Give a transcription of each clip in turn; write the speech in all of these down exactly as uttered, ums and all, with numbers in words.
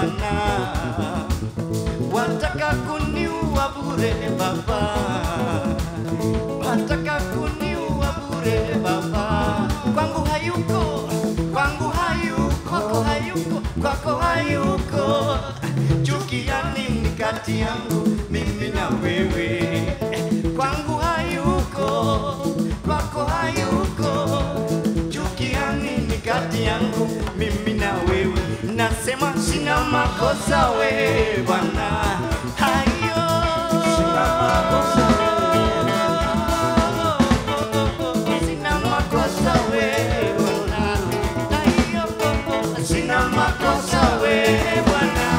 Bwana, wataka kuniua bure Baba, wataka kuniua bure Baba. Kwangu hayuko, kwangu hayuko, kwako hayuko, kwako hayuko. Chuki ya nini kati yangu mimi na wewe? Kwangu hayuko, kwako hayuko. Chuki ya nini kati yangu mimi na wewe? Nasema sina makosa we Bwana, hayo sina makosa we, sina makosa we Bwana, hayo sina makosa we Bwana.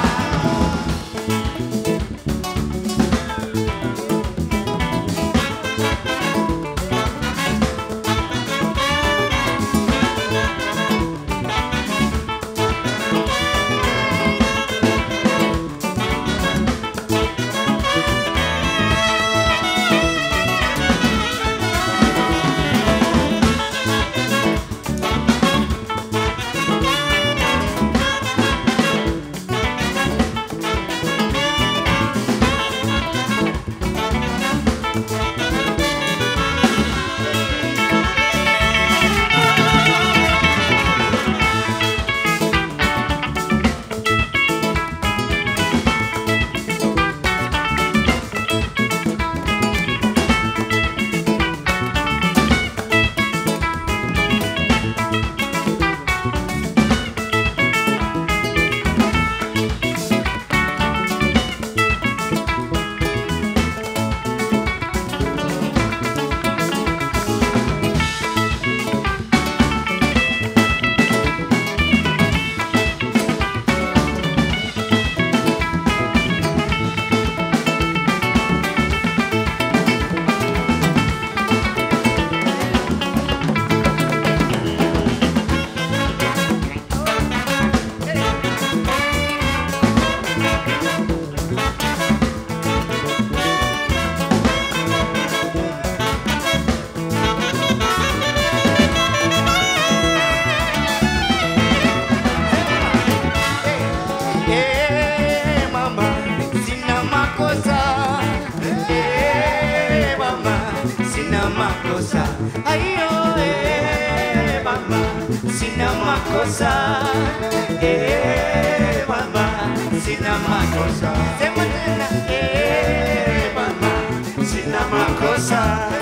Makosa, ayo eh mama, sina makosa, eh mama, sina makosa, sema tena eh mama, sina makosa.